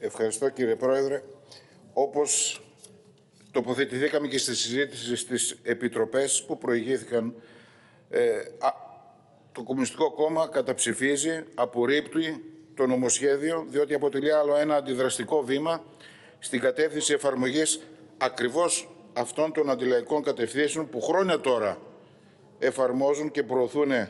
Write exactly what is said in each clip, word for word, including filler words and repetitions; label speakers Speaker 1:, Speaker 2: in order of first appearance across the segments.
Speaker 1: Ευχαριστώ, κύριε Πρόεδρε. Όπως τοποθετηθήκαμε και στη συζήτηση στις επιτροπές που προηγήθηκαν, ε, α, το Κομμουνιστικό Κόμμα καταψηφίζει, απορρίπτει το νομοσχέδιο, διότι αποτελεί άλλο ένα αντιδραστικό βήμα στην κατεύθυνση εφαρμογής ακριβώς αυτών των αντιλαϊκών κατευθύνσεων που χρόνια τώρα εφαρμόζουν και προωθούν ε,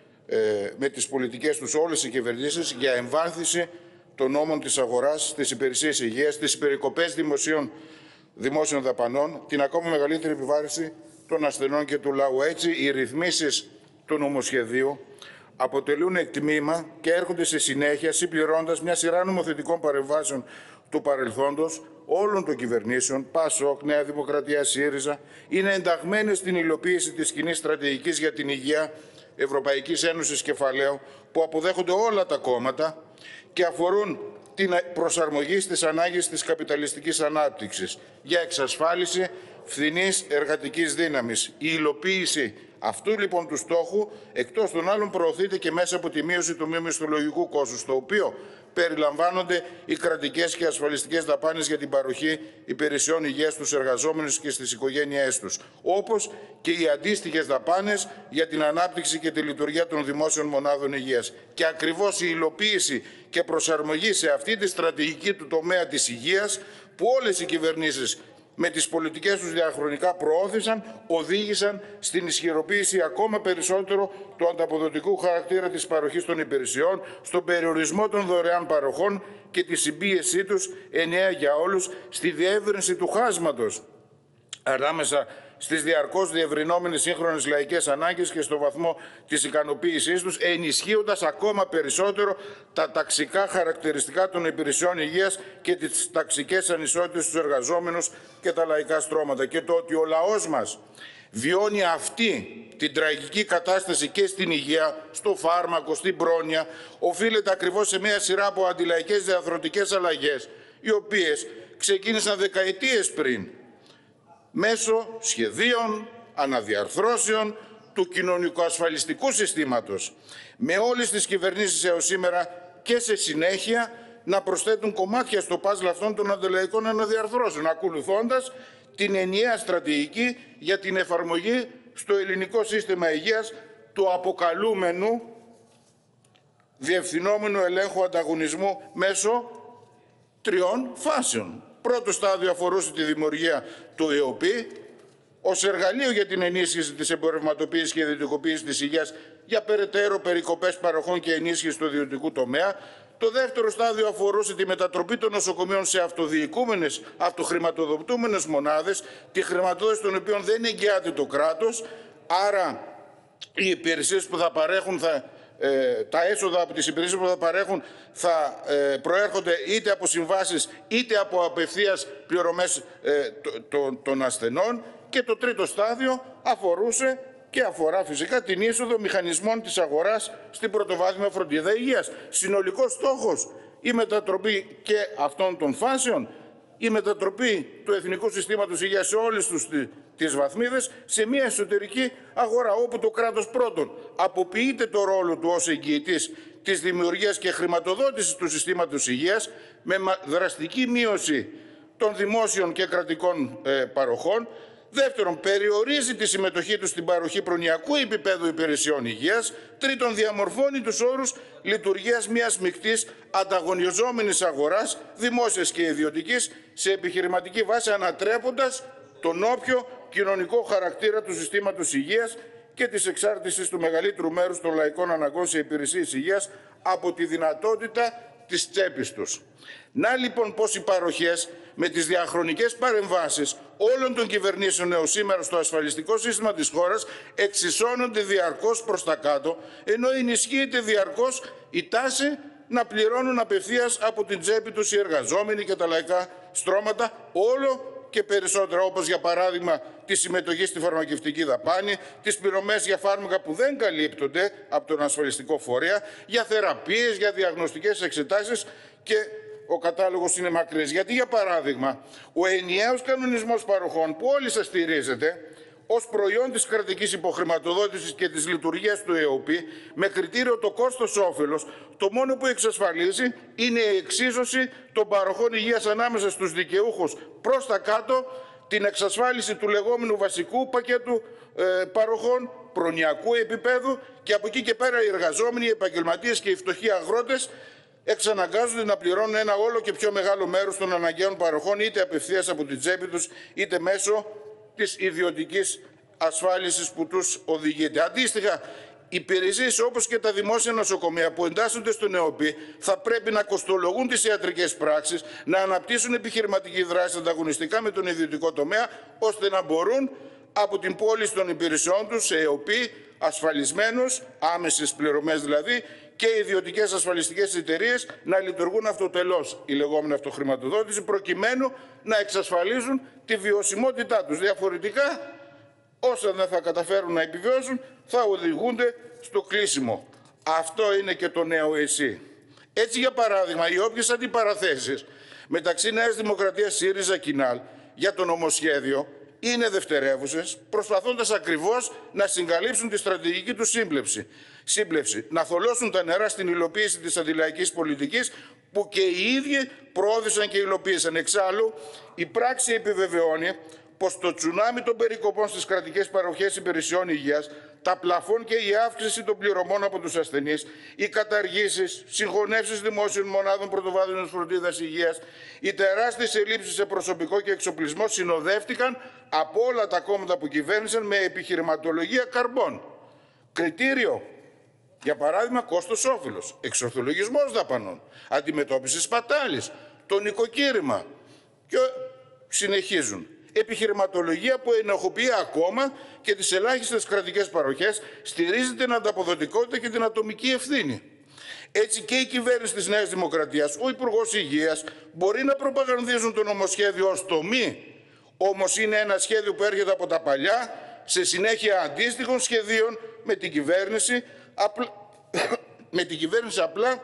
Speaker 1: με τις πολιτικές τους όλες οι κυβερνήσεις για εμβάθυνση των νόμων της αγοράς, της υπηρεσίας υγείας, τις περικοπές δημοσίων, δημόσιων δαπανών, την ακόμα μεγαλύτερη επιβάρυνση των ασθενών και του λαού. Έτσι, οι ρυθμίσεις του νομοσχεδίου αποτελούν τμήμα και έρχονται σε συνέχεια συμπληρώνοντας μια σειρά νομοθετικών παρεμβάσεων του παρελθόντος όλων των κυβερνήσεων, ΠΑΣΟΚ, Νέα Δημοκρατία, ΣΥΡΙΖΑ, είναι ενταγμένες στην υλοποίηση της κοινής στρατηγικής για την υγεία Ευρωπαϊκής Ένωσης Κεφαλαίου που αποδέχονται όλα τα κόμματα και αφορούν την προσαρμογή στις ανάγκες της καπιταλιστικής ανάπτυξης για εξασφάλιση φθηνής εργατικής δύναμης. Η υλοποίηση αυτού λοιπόν του στόχου, εκτός των άλλων, προωθείται και μέσα από τη μείωση του μη μισθολογικού κόστους, στο οποίο περιλαμβάνονται οι κρατικές και ασφαλιστικές δαπάνες για την παροχή υπηρεσιών υγείας στους εργαζόμενους και στις οικογένειές τους, όπως και οι αντίστοιχες δαπάνες για την ανάπτυξη και τη λειτουργία των δημόσιων μονάδων υγείας. Και ακριβώς η υλοποίηση και προσαρμογή σε αυτή τη στρατηγική του τομέα της υγείας, που όλες οι κυβερνήσεις με τις πολιτικές τους διαχρονικά προώθησαν, οδήγησαν στην ισχυροποίηση ακόμα περισσότερο του ανταποδοτικού χαρακτήρα της παροχής των υπηρεσιών, στον περιορισμό των δωρεάν παροχών και τη συμπίεσή τους ενιαία για όλους, στη διεύρυνση του χάσματος ανάμεσα στις διαρκώς διευρυνόμενες σύγχρονες λαϊκές ανάγκες και στο βαθμό της ικανοποίησής τους, ενισχύοντας ακόμα περισσότερο τα ταξικά χαρακτηριστικά των υπηρεσιών υγείας και τις ταξικές ανισότητες στους εργαζόμενους και τα λαϊκά στρώματα. Και το ότι ο λαός μας βιώνει αυτή την τραγική κατάσταση και στην υγεία, στο φάρμακο, στην πρόνοια, οφείλεται ακριβώς σε μια σειρά από αντιλαϊκές διαρθρωτικές αλλαγές, οι οποίες ξεκίνησαν δεκαετίες πριν, μέσω σχεδίων, αναδιαρθρώσεων του κοινωνικοασφαλιστικού συστήματος, με όλες τις κυβερνήσεις έως σήμερα και σε συνέχεια να προσθέτουν κομμάτια στο παζλ αυτών των αντιλαϊκών αναδιαρθρώσεων, ακολουθώντας την ενιαία στρατηγική για την εφαρμογή στο ελληνικό σύστημα υγείας του αποκαλούμενου διευθυνόμενου ελέγχου ανταγωνισμού μέσω τριών φάσεων. Πρώτο στάδιο αφορούσε τη δημιουργία του ΕΟΠΗ ως εργαλείο για την ενίσχυση της εμπορευματοποίησης και ιδιωτικοποίησης της υγείας για περαιτέρω περικοπές παροχών και ενίσχυση του ιδιωτικού τομέα. Το δεύτερο στάδιο αφορούσε τη μετατροπή των νοσοκομείων σε αυτοδιοικούμενες, αυτοχρηματοδοτούμενες μονάδες, τη χρηματοδότηση των οποίων δεν εγγυάται το κράτος, άρα οι υπηρεσίες που θα παρέχουν θα Ε, τα έσοδα από τις υπηρεσίες που θα παρέχουν θα ε, προέρχονται είτε από συμβάσεις είτε από απευθείας πληρωμές ε, των, των ασθενών. Και το τρίτο στάδιο αφορούσε και αφορά φυσικά την είσοδο μηχανισμών της αγοράς στην πρωτοβάθμια φροντίδα υγείας. Συνολικός στόχος η μετατροπή και αυτών των φάσεων, η μετατροπή του Εθνικού Συστήματος Υγείας σε όλες τους τις βαθμίδες σε μια εσωτερική αγορά, όπου το κράτος πρώτον αποποιείται το ρόλο του ως εγγυητής της δημιουργίας και χρηματοδότησης του συστήματος υγείας με δραστική μείωση των δημόσιων και κρατικών ε, παροχών. Δεύτερον, περιορίζει τη συμμετοχή του στην παροχή προνοιακού επίπεδου υπηρεσιών υγείας. Τρίτον, διαμορφώνει τους όρους λειτουργίας μιας μεικτής ανταγωνιζόμενης αγοράς, δημόσιας και ιδιωτικής, σε επιχειρηματική βάση, ανατρέποντας τον όποιο κοινωνικό χαρακτήρα του συστήματος υγείας και της εξάρτησης του μεγαλύτερου μέρους των λαϊκών αναγκών σε υπηρεσίες υγείας από τη δυνατότητα της τσέπης τους. Να λοιπόν πως οι παροχές με τις διαχρονικές παρεμβάσεις όλων των κυβερνήσεων έως σήμερα στο ασφαλιστικό σύστημα της χώρας εξισώνονται διαρκώς προς τα κάτω, ενώ ενισχύεται διαρκώς η τάση να πληρώνουν απευθείας από την τσέπη τους οι εργαζόμενοι και τα λαϊκά στρώματα όλο και περισσότερα, όπως για παράδειγμα τη συμμετοχή στη φαρμακευτική δαπάνη, τις πληρωμές για φάρμακα που δεν καλύπτονται από τον ασφαλιστικό φορέα, για θεραπείες, για διαγνωστικές εξετάσεις, και ο κατάλογος είναι μακρύς. Γιατί, για παράδειγμα, ο ενιαίος κανονισμός παροχών που όλοι σας στηρίζετε, ως προϊόν της κρατικής υποχρηματοδότησης και της λειτουργίας του ΕΟΠΗ με κριτήριο το κόστος-όφελος, το μόνο που εξασφαλίζει είναι η εξίσωση των παροχών υγείας ανάμεσα στους δικαιούχους προς τα κάτω, την εξασφάλιση του λεγόμενου βασικού πακέτου ε, παροχών προνοιακού επίπεδου και από εκεί και πέρα οι εργαζόμενοι, οι επαγγελματίες και οι φτωχοί αγρότες εξαναγκάζονται να πληρώνουν ένα όλο και πιο μεγάλο μέρος των αναγκαίων παροχών είτε απευθείας από την τσέπη τους είτε μέσω της ιδιωτικής ασφάλισης που τους οδηγείται. Αντίστοιχα, υπηρεσίες όπως και τα δημόσια νοσοκομεία που εντάσσονται στον ΕΟΠΗ θα πρέπει να κοστολογούν τις ιατρικές πράξεις, να αναπτύσσουν επιχειρηματική δράση ανταγωνιστικά με τον ιδιωτικό τομέα, ώστε να μπορούν από την πώληση των υπηρεσιών τους σε ΕΟΠΗ ασφαλισμένους, άμεσες πληρωμές δηλαδή, και οι ιδιωτικές ασφαλιστικές εταιρείες να λειτουργούν αυτοτελώς, η λεγόμενη αυτοχρηματοδότηση, προκειμένου να εξασφαλίζουν τη βιωσιμότητά τους. Διαφορετικά, όσα δεν θα καταφέρουν να επιβιώσουν, θα οδηγούνται στο κλείσιμο. Αυτό είναι και το νέο ΕΣΥ. Έτσι, για παράδειγμα, οι όποιες αντιπαραθέσεις μεταξύ Νέας Δημοκρατίας ΣΥΡΙΖΑ Κινάλ για το νομοσχέδιο είναι δευτερεύουσες, προσπαθώντας ακριβώς να συγκαλύψουν τη στρατηγική του σύμπλευση. σύμπλευση, να θολώσουν τα νερά στην υλοποίηση της αντιλαϊκής πολιτικής που και οι ίδιοι προώθησαν και υλοποίησαν. Εξάλλου, η πράξη επιβεβαιώνει πως το τσουνάμι των περικοπών στις κρατικές παροχές υπηρεσιών υγείας, τα πλαφόν και η αύξηση των πληρωμών από τους ασθενείς, οι καταργήσεις, συγχωνεύσεις δημόσιων μονάδων πρωτοβάθμιας φροντίδας υγείας, οι τεράστιες ελλείψεις σε προσωπικό και εξοπλισμό συνοδεύτηκαν από όλα τα κόμματα που κυβέρνησαν με επιχειρηματολογία καρμπών. Κριτήριο, για παράδειγμα, κόστος-όφελος, εξορθολογισμός δαπανών, αντιμετώπιση σπατάλης, το νοικοκήρυμα και συνεχίζουν. Επιχειρηματολογία που ενοχοποιεί ακόμα και τις ελάχιστες κρατικές παροχές, στηρίζει την ανταποδοτικότητα και την ατομική ευθύνη. Έτσι και η κυβέρνηση της Νέας Δημοκρατίας, ο Υπουργός Υγείας, μπορεί να προπαγανδίζουν το νομοσχέδιο ως τομή, όμως είναι ένα σχέδιο που έρχεται από τα παλιά, σε συνέχεια αντίστοιχων σχεδίων με την κυβέρνηση, απλ... με την κυβέρνηση απλά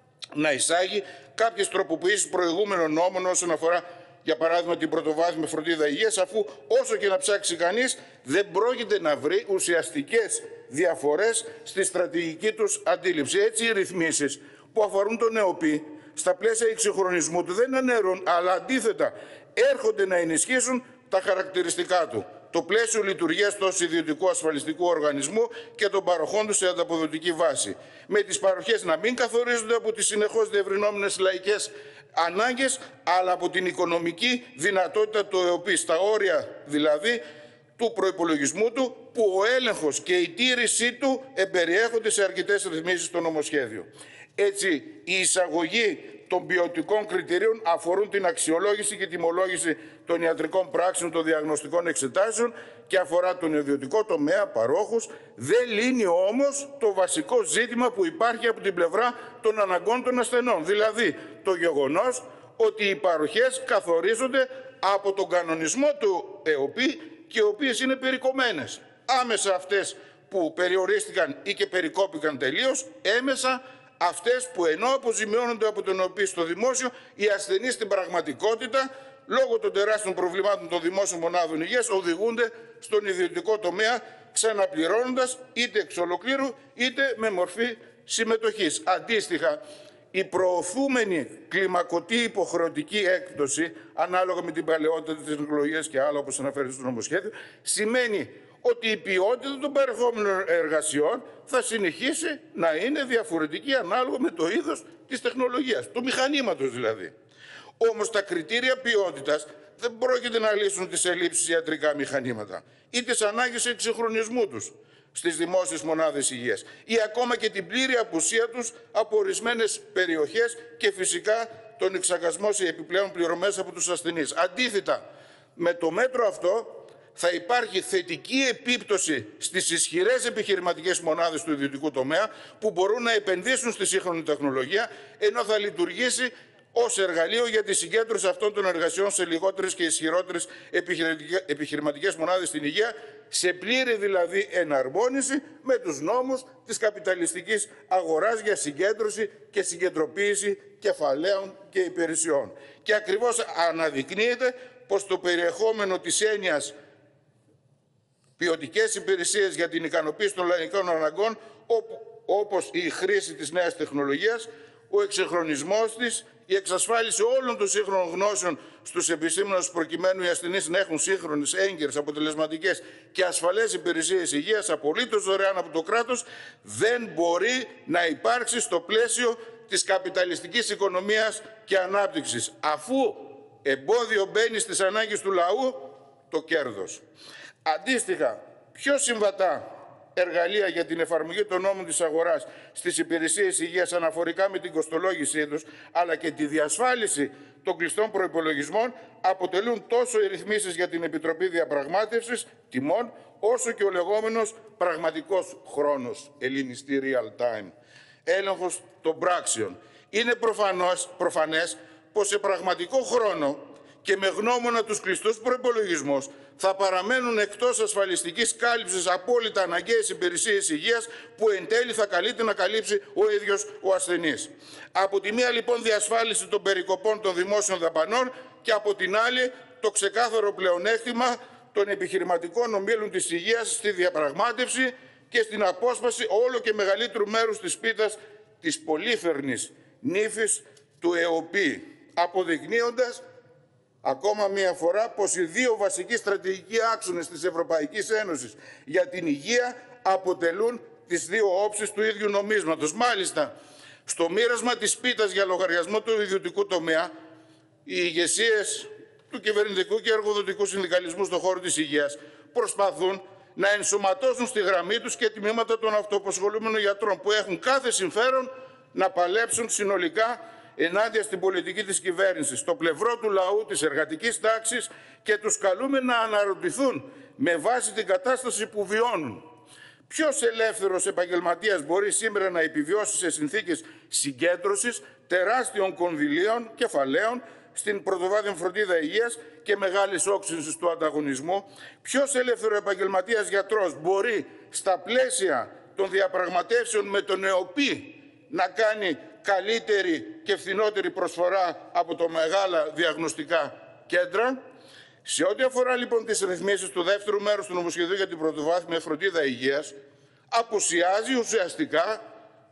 Speaker 1: να εισάγει κάποιες τροποποιήσεις προηγούμενων νόμων όσον αφορά, για παράδειγμα, την πρωτοβάθμια φροντίδα υγείας, αφού όσο και να ψάξει κανείς δεν πρόκειται να βρει ουσιαστικές διαφορές στη στρατηγική τους αντίληψη. Έτσι, οι ρυθμίσεις που αφορούν τον ΕΟΠΗ στα πλαίσια εξυγχρονισμού του δεν αναιρούν, αλλά αντίθετα έρχονται να ενισχύσουν τα χαρακτηριστικά του. Το πλαίσιο λειτουργίας του ιδιωτικού ασφαλιστικού οργανισμού και των παροχών του σε ανταποδοτική βάση. Με τις παροχές να μην καθορίζονται από τις συνεχώς διευρυνόμενες λαϊκές ανάγκες, αλλά από την οικονομική δυνατότητα του ΕΟΠΗ, στα όρια δηλαδή του προϋπολογισμού του, που ο έλεγχος και η τήρησή του εμπεριέχονται σε αρκετές ρυθμίσεις στο νομοσχέδιο. Έτσι, η εισαγωγή των ποιοτικών κριτηρίων αφορούν την αξιολόγηση και τιμολόγηση των ιατρικών πράξεων, των διαγνωστικών εξετάσεων και αφορά τον ιδιωτικό τομέα, παρόχους. Δεν λύνει όμως το βασικό ζήτημα που υπάρχει από την πλευρά των αναγκών των ασθενών. Δηλαδή, το γεγονός ότι οι παροχές καθορίζονται από τον κανονισμό του ΕΟΠΗ και οι οποίες είναι περικομμένες. Άμεσα αυτές που περιορίστηκαν ή και περικόπηκαν τελείως, έμεσα αυτές που ενώ αποζημιώνονται από τον ΕΟΠΗ στο δημόσιο, οι ασθενείς στην πραγματικότητα, λόγω των τεράστιων προβλημάτων των δημόσιων μονάδων υγείας, οδηγούνται στον ιδιωτικό τομέα, ξαναπληρώνοντας είτε εξ ολοκλήρου είτε με μορφή συμμετοχής. Αντίστοιχα, η προωθούμενη κλιμακωτή υποχρεωτική έκπτωση, ανάλογα με την παλαιότητα της τεχνολογίας και άλλα όπως αναφέρεται στο νομοσχέδιο, σημαίνει ότι η ποιότητα των παρεχόμενων εργασιών θα συνεχίσει να είναι διαφορετική ανάλογα με το είδος της τεχνολογίας, του μηχανήματος δηλαδή. Όμως τα κριτήρια ποιότητας δεν πρόκειται να λύσουν τις ελλείψεις ιατρικά μηχανήματα ή τις ανάγκες εξυγχρονισμού τους στις δημόσιες μονάδες υγείας ή ακόμα και την πλήρη απουσία τους από ορισμένες περιοχές και φυσικά τον εξαγασμό σε επιπλέον πληρωμές από τους ασθενείς. Αντίθετα, με το μέτρο αυτό θα υπάρχει θετική επίπτωση στις ισχυρές επιχειρηματικές μονάδες του ιδιωτικού τομέα που μπορούν να επενδύσουν στη σύγχρονη τεχνολογία, ενώ θα λειτουργήσει ως εργαλείο για τη συγκέντρωση αυτών των εργασιών σε λιγότερες και ισχυρότερες επιχειρηματικές μονάδες στην υγεία, σε πλήρη δηλαδή εναρμόνιση με τους νόμους της καπιταλιστικής αγοράς για συγκέντρωση και συγκεντροποίηση κεφαλαίων και υπηρεσιών. Και ακριβώς αναδεικνύεται πως το περιεχόμενο της έννοιας ποιοτικές υπηρεσίες για την ικανοποίηση των λαϊκών αναγκών, όπως η χρήση της νέας τεχνολογίας, ο εξυγχρονισμός της, η εξασφάλιση όλων των σύγχρονων γνώσεων στους επιστήμονες προκειμένου οι ασθενείς να έχουν σύγχρονες, έγκυρες, αποτελεσματικές και ασφαλές υπηρεσίες υγείας απολύτως δωρεάν από το κράτος, δεν μπορεί να υπάρξει στο πλαίσιο της καπιταλιστικής οικονομίας και ανάπτυξης, αφού εμπόδιο μπαίνει στις ανάγκες του λαού το κέρδος. Αντίστοιχα, πιο συμβατά εργαλεία για την εφαρμογή των νόμων της αγοράς στις υπηρεσίες υγείας αναφορικά με την κοστολόγησή τους, αλλά και τη διασφάλιση των κλειστών προϋπολογισμών, αποτελούν τόσο οι ρυθμίσεις για την Επιτροπή Διαπραγμάτευσης τιμών, όσο και ο λεγόμενος πραγματικός χρόνος, ελληνιστή real time, έλεγχος των πράξεων. Είναι προφανώς, προφανές πως σε πραγματικό χρόνο και με γνώμονα τους κλειστούς προϋπολογισμούς θα παραμένουν εκτός ασφαλιστικής κάλυψης απόλυτα αναγκαίες υπηρεσίες υγείας που εν τέλει θα καλείται να καλύψει ο ίδιος ο ασθενής. Από τη μία λοιπόν διασφάλιση των περικοπών των δημόσιων δαπανών και από την άλλη το ξεκάθαρο πλεονέκτημα των επιχειρηματικών ομίλων της υγείας στη διαπραγμάτευση και στην απόσπαση όλο και μεγαλύτερου μέρους της πίτας της πολύφερνης νύφης του ΕΟΠΗ, αποδεικνύοντας ακόμα μία φορά πως οι δύο βασικοί στρατηγικοί άξονες της Ευρωπαϊκής Ένωσης για την υγεία αποτελούν τις δύο όψεις του ίδιου νομίσματος. Μάλιστα, στο μοίρασμα της πίτας για λογαριασμό του ιδιωτικού τομέα, οι ηγεσίες του κυβερνητικού και εργοδοτικού συνδικαλισμού στον χώρο της υγείας προσπαθούν να ενσωματώσουν στη γραμμή τους και τμήματα των αυτοαπασχολούμενων γιατρών που έχουν κάθε συμφέρον να παλέψουν συνολικά ενάντια στην πολιτική της κυβέρνησης, στο πλευρό του λαού, της εργατικής τάξης και τους καλούμε να αναρωτηθούν με βάση την κατάσταση που βιώνουν. Ποιος ελεύθερος επαγγελματίας μπορεί σήμερα να επιβιώσει σε συνθήκες συγκέντρωσης τεράστιων κονδυλίων, κεφαλαίων, στην πρωτοβάθμια φροντίδα υγείας και μεγάλης όξυνσης του ανταγωνισμού? Ποιος ελεύθερο επαγγελματίας γιατρός μπορεί στα πλαίσια των διαπραγματεύσεων με τον ΕΟΠΗ να κάνει καλύτερη και φθηνότερη προσφορά από τα μεγάλα διαγνωστικά κέντρα? Σε ό,τι αφορά λοιπόν τις ρυθμίσεις του δεύτερου μέρους του νομοσχεδίου για την πρωτοβάθμια φροντίδα υγείας, απουσιάζει ουσιαστικά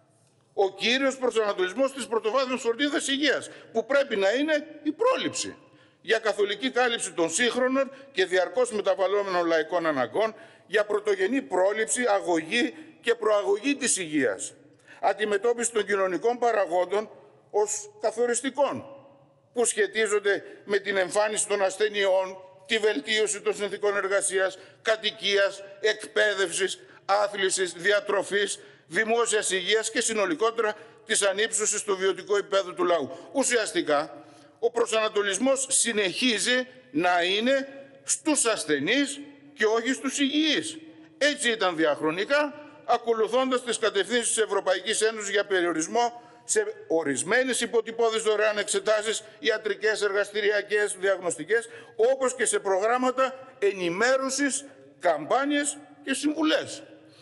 Speaker 1: ο κύριος προσανατολισμός της πρωτοβάθμιας φροντίδας υγείας, που πρέπει να είναι η πρόληψη για καθολική κάλυψη των σύγχρονων και διαρκώς μεταβαλλόμενων λαϊκών αναγκών, για πρωτογενή πρόληψη, αγωγή και προαγωγή της υγείας, αντιμετώπιση των κοινωνικών παραγόντων ως καθοριστικών, που σχετίζονται με την εμφάνιση των ασθενειών, τη βελτίωση των συνθηκών εργασίας, κατοικίας, εκπαίδευσης, άθλησης, διατροφής, δημόσιας υγείας και συνολικότερα της ανύψωσης του βιωτικού επίπεδου του λαού. Ουσιαστικά, ο προσανατολισμός συνεχίζει να είναι στους ασθενείς και όχι στους υγιείς. Έτσι ήταν διαχρονικά, ακολουθώντας τις κατευθύνσεις της Ευρωπαϊκής Ένωσης για περιορισμό σε ορισμένες υποτυπώδεις δωρεάν εξετάσεις, ιατρικές, εργαστηριακές, διαγνωστικές, όπως και σε προγράμματα ενημέρωσης, καμπάνιες και συμβουλές.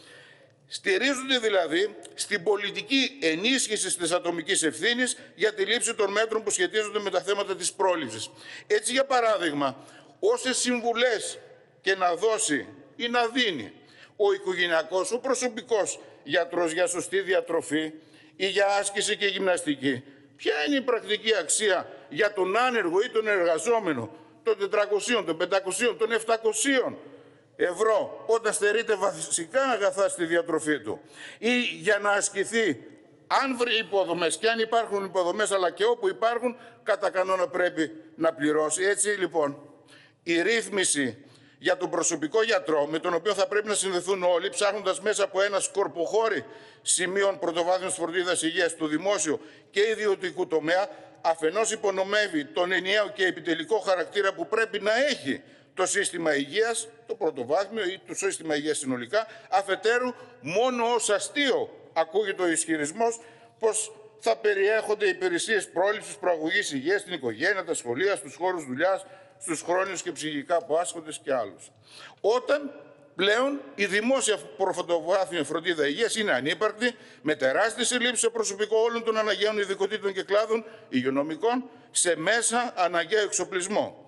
Speaker 1: Στηρίζονται δηλαδή στην πολιτική ενίσχυση της ατομικής ευθύνης για τη λήψη των μέτρων που σχετίζονται με τα θέματα της πρόληψης. Έτσι, για παράδειγμα, όσες συμβουλές και να δώσει ή να δίνει ο οικογενειακός, ο προσωπικός γιατρός για σωστή διατροφή ή για άσκηση και γυμναστική, ποια είναι η πρακτική αξία για τον άνεργο ή τον εργαζόμενο των τετρακοσίων, των πεντακοσίων, των επτακοσίων ευρώ όταν στερείται βασικά αγαθά στη διατροφή του, ή για να ασκηθεί, αν βρει υποδομές και αν υπάρχουν υποδομές, αλλά και όπου υπάρχουν, κατά κανόνα πρέπει να πληρώσει. Έτσι λοιπόν, η ρύθμιση για τον προσωπικό γιατρό, με τον οποίο θα πρέπει να συνδεθούν όλοι, ψάχνοντας μέσα από ένα σκορποχώρι σημείων πρωτοβάθμιας φροντίδας υγείας του δημόσιου και ιδιωτικού τομέα, αφενός υπονομεύει τον ενιαίο και επιτελικό χαρακτήρα που πρέπει να έχει το σύστημα υγείας, το πρωτοβάθμιο ή το σύστημα υγείας συνολικά, αφετέρου μόνο ως αστείο ακούγεται ο ισχυρισμός πως θα περιέχονται υπηρεσίες πρόληψης, προαγωγής υγείας στην οικογένεια, τα σχολεία, στους χώρους δουλειάς, στους χρόνιους και ψυχικά απάσχοντες και άλλους. Όταν πλέον η δημόσια πρωτοβάθμια φροντίδα υγείας είναι ανύπαρκτη, με τεράστιες ελλείψεις σε προσωπικό όλων των αναγκαίων ειδικοτήτων και κλάδων υγειονομικών, σε μέσα αναγκαίο εξοπλισμό.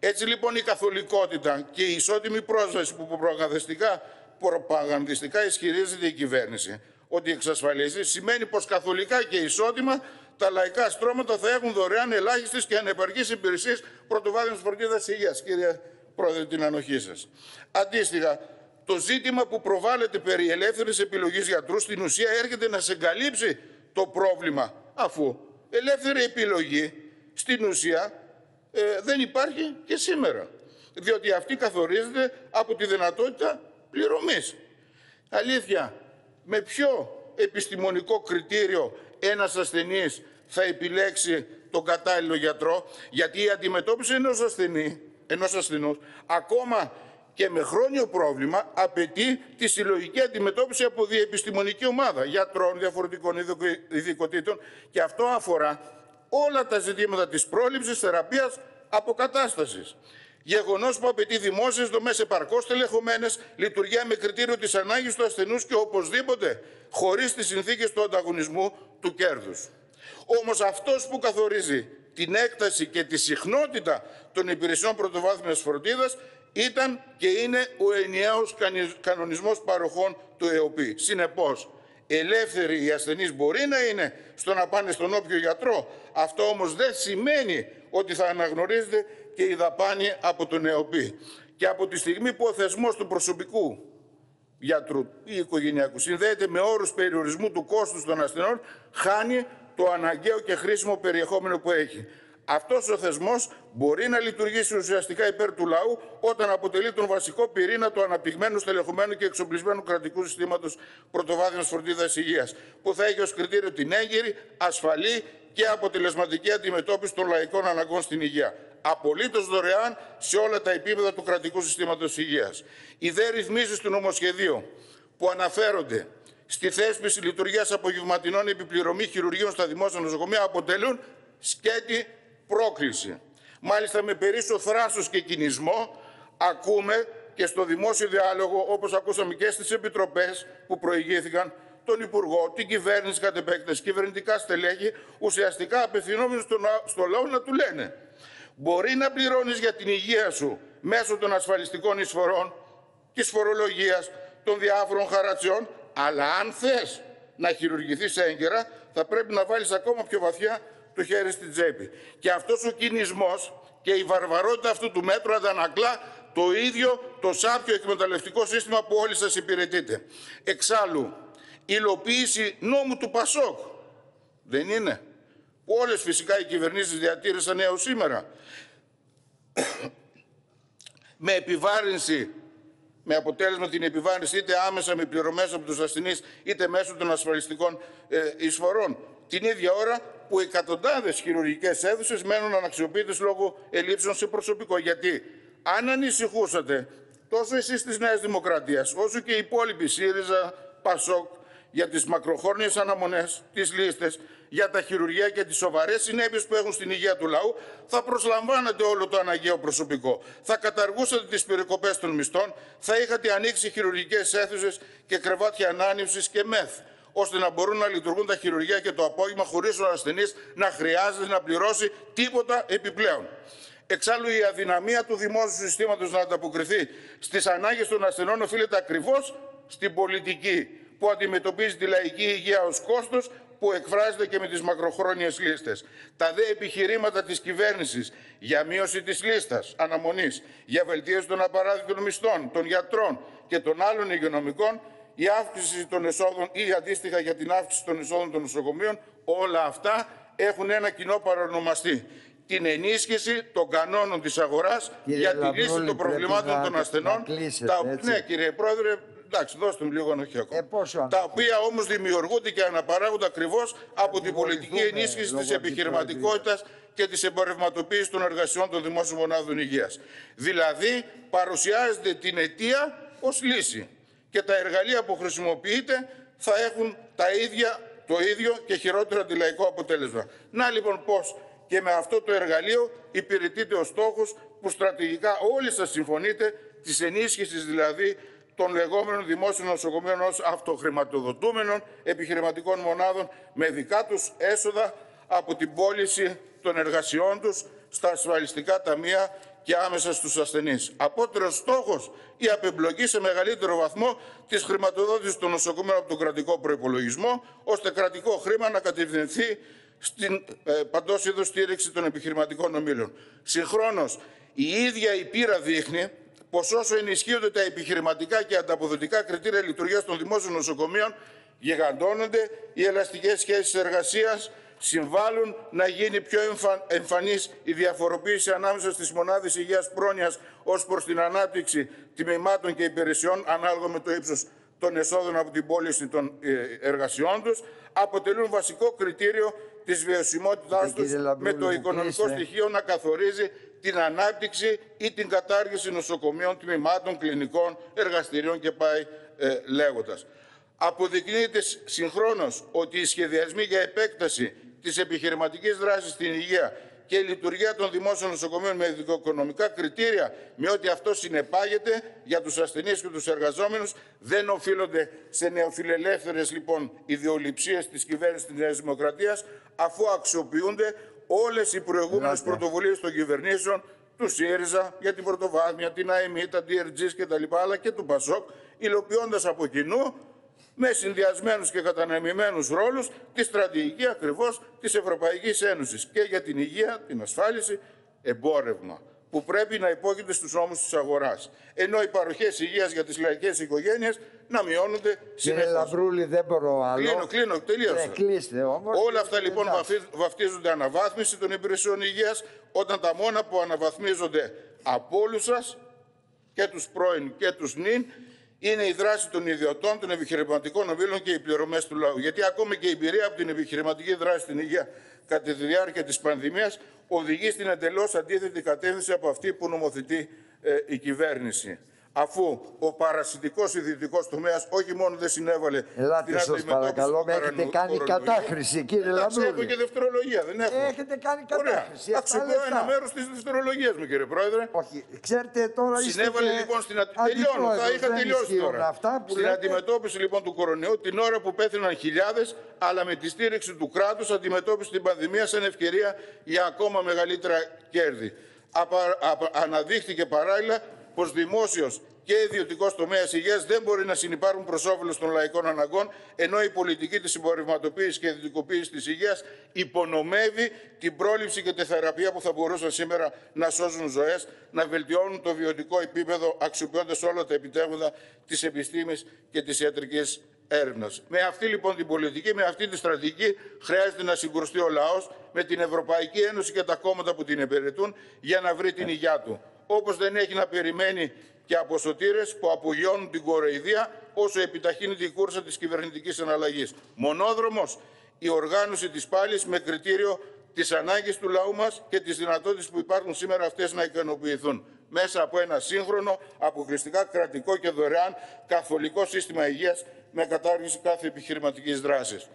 Speaker 1: Έτσι λοιπόν η καθολικότητα και η ισότιμη πρόσβαση που προπαγανδιστικά, προπαγανδιστικά ισχυρίζεται η κυβέρνηση ότι εξασφαλίζει, σημαίνει πως καθολικά και ισότιμα τα λαϊκά στρώματα θα έχουν δωρεάν ελάχιστες και ανεπαρκείς υπηρεσίες πρωτοβάθμιας φροντίδας υγείας. Κύριε Πρόεδρε, την ανοχή σας. Αντίστοιχα, το ζήτημα που προβάλλεται περί ελεύθερης επιλογής γιατρού στην ουσία έρχεται να συγκαλύψει το πρόβλημα, αφού ελεύθερη επιλογή στην ουσία ε, δεν υπάρχει και σήμερα, διότι αυτή καθορίζεται από τη δυνατότητα πληρωμής. Αλήθεια, με ποιο επιστημονικό κριτήριο ένας ασθενής θα επιλέξει τον κατάλληλο γιατρό, γιατί η αντιμετώπιση ενός ασθενή, ενός ασθενούς, ακόμα και με χρόνιο πρόβλημα, απαιτεί τη συλλογική αντιμετώπιση από διεπιστημονική ομάδα γιατρών διαφορετικών ειδικοτήτων, και αυτό αφορά όλα τα ζητήματα της πρόληψης, θεραπείας, αποκατάστασης. Γεγονός που απαιτεί δημόσιες δομές επαρκώς τελεχωμένες, λειτουργία με κριτήριο της ανάγκης του ασθενούς και οπωσδήποτε χωρίς τις συνθήκες του ανταγωνισμού του κέρδους. Όμως αυτός που καθορίζει την έκταση και τη συχνότητα των υπηρεσιών πρωτοβάθμιας φροντίδας ήταν και είναι ο ενιαίος κανονισμός παροχών του ΕΟΠΗ. Συνεπώς, ελεύθεροι οι ασθενείς μπορεί να είναι στο να πάνε στον όποιο γιατρό. Αυτό όμως δεν σημαίνει ότι θα αναγνωρίζεται και η δαπάνη από τον ΕΟΠΗ. Και από τη στιγμή που ο θεσμός του προσωπικού γιατρού ή οικογενειακού συνδέεται με όρους περιορισμού του κόστους των ασθενών, χάνει το αναγκαίο και χρήσιμο περιεχόμενο που έχει. Αυτός ο θεσμός μπορεί να λειτουργήσει ουσιαστικά υπέρ του λαού όταν αποτελεί τον βασικό πυρήνα του αναπτυγμένου, στελεχωμένου και εξοπλισμένου κρατικού συστήματος πρωτοβάθμιας φροντίδας υγείας, που θα έχει ως κριτήριο την έγκυρη, ασφαλή και αποτελεσματική αντιμετώπιση των λαϊκών αναγκών στην υγεία. Απολύτως δωρεάν σε όλα τα επίπεδα του κρατικού συστήματος υγείας. Οι δε ρυθμίσεις του νομοσχεδίου που αναφέρονται στη θέσπιση λειτουργίας απογευματινών επιπληρωμή χειρουργείων στα δημόσια νοσοκομεία αποτελούν σκέτη πρόκληση. Μάλιστα, με περίσσιο θράσος και κινησμό ακούμε και στο δημόσιο διάλογο, όπως ακούσαμε και στις επιτροπές που προηγήθηκαν, τον Υπουργό, την κυβέρνηση κατ' επέκταση, κυβερνητικά στελέχη, ουσιαστικά απευθυνόμενοι στο, στο λαό να του λένε: μπορεί να πληρώνεις για την υγεία σου μέσω των ασφαλιστικών εισφορών, της φορολογίας, των διάφορων χαρατσιών, αλλά αν θες να χειρουργηθείς έγκαιρα, θα πρέπει να βάλεις ακόμα πιο βαθιά το χέρι στην τσέπη. Και αυτός ο κινησμός και η βαρβαρότητα αυτού του μέτρου αντανακλά το ίδιο το σάπιο εκμεταλλευτικό σύστημα που όλοι σας υπηρετείτε. Εξάλλου, υλοποίηση νόμου του Πασόκ δεν είναι, που όλες φυσικά οι κυβερνήσεις διατήρησαν έως σήμερα, με επιβάρυνση, με αποτέλεσμα την επιβάρυνση είτε άμεσα με πληρωμές από τους ασθενείς είτε μέσω των ασφαλιστικών ε, εισφορών, την ίδια ώρα που εκατοντάδες χειρουργικές αίθουσες μένουν αναξιοποιητές λόγω ελλείψεων σε προσωπικό. Γιατί αν ανησυχούσατε τόσο εσείς της Νέας Δημοκρατίας όσο και οι υπόλοιποι ΣΥΡΙΖΑ, ΠΑΣΟΚ για τις μακροχρόνιες αναμονές, τις λίστες, για τα χειρουργεία και τις σοβαρές συνέπειες που έχουν στην υγεία του λαού, θα προσλαμβάνατε όλο το αναγκαίο προσωπικό. Θα καταργούσατε τις περικοπές των μισθών, θα είχατε ανοίξει χειρουργικές αίθουσες και κρεβάτια ανάνυψης και μεθ, ώστε να μπορούν να λειτουργούν τα χειρουργεία και το απόγευμα χωρίς ο ασθενής να χρειάζεται να πληρώσει τίποτα επιπλέον. Εξάλλου, η αδυναμία του δημόσιου συστήματος να ανταποκριθεί στις ανάγκες των ασθενών οφείλεται ακριβώς στην πολιτική που αντιμετωπίζει τη λαϊκή υγεία ως κόστος, που εκφράζεται και με τις μακροχρόνιες λίστες. Τα δε επιχειρήματα της κυβέρνησης για μείωση της λίστας αναμονής, για βελτίωση των απαράδεκτων μισθών, των γιατρών και των άλλων υγειονομικών, η αύξηση των εσόδων ή αντίστοιχα για την αύξηση των εσόδων των νοσοκομείων, όλα αυτά έχουν ένα κοινό παρονομαστή: την ενίσχυση των κανόνων της αγοράς για τη λύση των προβλημάτων των ασθενών. Τα... Ναι, κύριε Πρόεδρε, εντάξει, δώστε μου λίγο ανοχή ακόμα. Ε, τα οποία όμως δημιουργούνται και αναπαράγονται ακριβώς από την πολιτική ενίσχυση της επιχειρηματικότητας και της εμπορευματοποίησης των εργασιών των δημόσιων μονάδων υγείας. Δηλαδή, παρουσιάζεται την αιτία ως λύση και τα εργαλεία που χρησιμοποιείται θα έχουν τα ίδια, το ίδιο και χειρότερο αντιλαϊκό αποτέλεσμα. Να λοιπόν πώς και με αυτό το εργαλείο υπηρετείται ο στόχος που στρατηγικά όλοι σας συμφωνείτε, της ενίσχυσης δηλαδή των λεγόμενων δημόσιων νοσοκομείων ως αυτοχρηματοδοτούμενων επιχειρηματικών μονάδων με δικά τους έσοδα από την πώληση των εργασιών τους στα ασφαλιστικά ταμεία και άμεσα στους ασθενείς. Απότερος στόχος η απεμπλοκή σε μεγαλύτερο βαθμό της χρηματοδότησης των νοσοκομείων από τον κρατικό προϋπολογισμό, ώστε κρατικό χρήμα να κατευθυνθεί στην ε, παντός είδους στήριξη των επιχειρηματικών ομίλων. Συγχρόνως, η ίδια η πείρα δείχνει πως όσο ενισχύονται τα επιχειρηματικά και ανταποδοτικά κριτήρια λειτουργίας των δημόσιων νοσοκομείων, γιγαντώνονται οι ελαστικές σχέσεις εργασίας, συμβάλλουν να γίνει πιο εμφα... εμφανής η διαφοροποίηση ανάμεσα στις μονάδες υγείας πρόνοιας ως προς την ανάπτυξη τιμημάτων και υπηρεσιών ανάλογα με το ύψος των εσόδων από την πώληση των εργασιών τους, αποτελούν βασικό κριτήριο της βιωσιμότητάς τους, με το οικονομικό στοιχείο να καθορίζει την ανάπτυξη ή την κατάργηση νοσοκομείων, τμήματων, κλινικών, εργαστηρίων και πάει ε, λέγοντας. Αποδεικνύεται συγχρόνως ότι οι σχεδιασμοί για επέκταση της επιχειρηματικής δράσης στην υγεία και η λειτουργία των δημόσιων νοσοκομείων με δικοοικονομικά κριτήρια, με ό,τι αυτό συνεπάγεται για τους ασθενείς και τους εργαζόμενους, δεν οφείλονται σε νεοφιλελεύθερες λοιπόν ιδεολειψίες της κυβέρνησης της Νέας Δημοκρατίας, αφού αξιοποιούνται όλες οι προηγούμενες πρωτοβουλίες των κυβερνήσεων του ΣΥΡΙΖΑ για την Πρωτοβάθμια, την ΑΕΜΗ, τα ντι αρ τζι κτλ. Αλλά και του ΠΑΣΟΚ, υλοποιώντας από κοινού με συνδυασμένους και κατανεμημένους ρόλους τη στρατηγική ακριβώς της Ευρωπαϊκής Ένωσης και για την υγεία, την ασφάλιση, εμπόρευμα, που πρέπει να υπόκειται στους νόμους της αγοράς. Ενώ οι παροχές υγείας για τις λαϊκές οικογένειες να μειώνονται συνεχώς.
Speaker 2: Κύριε Λαμπρούλη, δεν μπορώ άλλο.
Speaker 1: Κλείνω, κλείνω, τελείωσα.
Speaker 2: Κλείστε όμως.
Speaker 1: Όλα αυτά λοιπόν βαφτίζονται αναβάθμιση των υπηρεσιών υγείας, όταν τα μόνα που αναβαθμίζονται από όλους σας, και τους πρώην και τους νυν, είναι η δράση των ιδιωτών, των επιχειρηματικών ομίλων και οι πληρωμές του λαού. Γιατί ακόμη και η εμπειρία από την επιχειρηματική δράση στην υγεία κατά τη διάρκεια της πανδημίας οδηγεί στην εντελώς αντίθετη κατεύθυνση από αυτή που νομοθετεί ε, η κυβέρνηση. Αφού ο παρασιτικός ιδιωτικός τομέας όχι μόνο δεν συνέβαλε
Speaker 2: Ελάτε σας παρακαλώ, με έχετε κάνει κατάχρηση, κύριε Λαμπρούλη.
Speaker 1: Έχω και δευτερολογία, δεν έχω.
Speaker 2: Έχετε κάνει κατάχρηση.
Speaker 1: Αξιοποιώ ένα μέρος της δευτερολογίας μου, κύριε Πρόεδρε.
Speaker 2: Όχι, ξέρετε τώρα είστε.
Speaker 1: Συνέβαλε λοιπόν στην αντιμετώπιση. Τελειώνω, θα είχα τελειώσει τώρα.
Speaker 2: Αυτά που
Speaker 1: στην
Speaker 2: λέτε...
Speaker 1: αντιμετώπιση λοιπόν του κορονοϊού, την ώρα που πέθαιναν χιλιάδες, αλλά με τη στήριξη του κράτους, αντιμετώπιση την πανδημία σαν ευκαιρία για ακόμα μεγαλύτερα κέρδη. Απα, απα, αναδείχθηκε παράλληλα πως δημόσιος και ιδιωτικός τομέας υγείας δεν μπορεί να συνυπάρχουν προς όφελος των λαϊκών αναγκών, ενώ η πολιτική της συμπορευματοποίησης και ιδιωτικοποίησης της υγείας υπονομεύει την πρόληψη και τη θεραπεία που θα μπορούσαν σήμερα να σώζουν ζωές, να βελτιώνουν το βιωτικό επίπεδο, αξιοποιώντας όλα τα επιτεύγματα της επιστήμης και της ιατρικής έρευνας. Με αυτή λοιπόν την πολιτική, με αυτή τη στρατηγική, χρειάζεται να συγκρουστεί ο λαός με την Ευρωπαϊκή Ένωση και τα κόμματα που την υπηρετούν για να βρει την υγειά του. Όπως δεν έχει να περιμένει και από σωτήρες που απογειώνουν την κοροϊδία όσο επιταχύνεται η κούρσα της κυβερνητικής εναλλαγής. Μονόδρομος, η οργάνωση της πάλης με κριτήριο τις ανάγκες του λαού μας και τις δυνατότητες που υπάρχουν σήμερα αυτές να ικανοποιηθούν. Μέσα από ένα σύγχρονο, αποκλειστικά κρατικό και δωρεάν καθολικό σύστημα υγείας με κατάργηση κάθε επιχειρηματικής δράσης.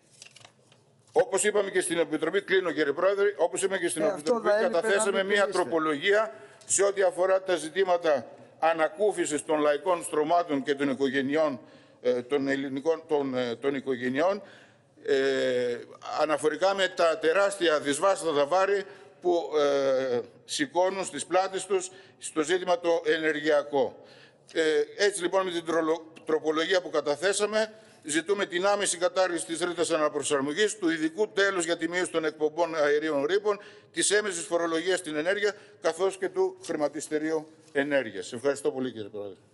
Speaker 1: Όπως είπαμε και στην Επιτροπή, κλείνω κύριε Πρόεδρε, όπως είπαμε και στην ε, Επιτροπή, καταθέσαμε μια τροπολογία σε ό,τι αφορά τα ζητήματα ανακούφισης των λαϊκών στρωμάτων και των οικογενειών, των ελληνικών των, των οικογενειών, ε, αναφορικά με τα τεράστια δυσβάστατα βάρη που ε, σηκώνουν στις πλάτες τους στο ζήτημα το ενεργειακό. Ε, έτσι λοιπόν με την τροπολογία που καταθέσαμε ζητούμε την άμεση κατάργηση της ρήτρας αναπροσαρμογής, του ειδικού τέλους για τη μείωση των εκπομπών αερίων ρήπων, της έμεσης φορολογίας στην ενέργεια, καθώς και του χρηματιστηρίου ενέργειας. Ευχαριστώ πολύ κύριε Πρόεδρε.